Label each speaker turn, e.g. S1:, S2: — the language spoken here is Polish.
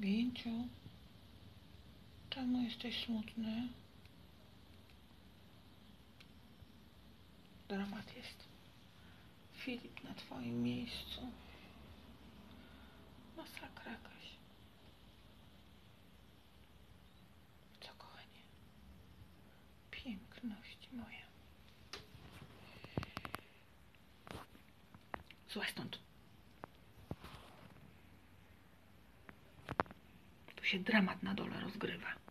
S1: Ginciu, czemu jesteś smutny? Dramat jest. Filip na twoim miejscu. Masakra jakaś. Co, kochanie? Piękność moja. Złaź stąd. Tu się dramat na dole rozgrywa.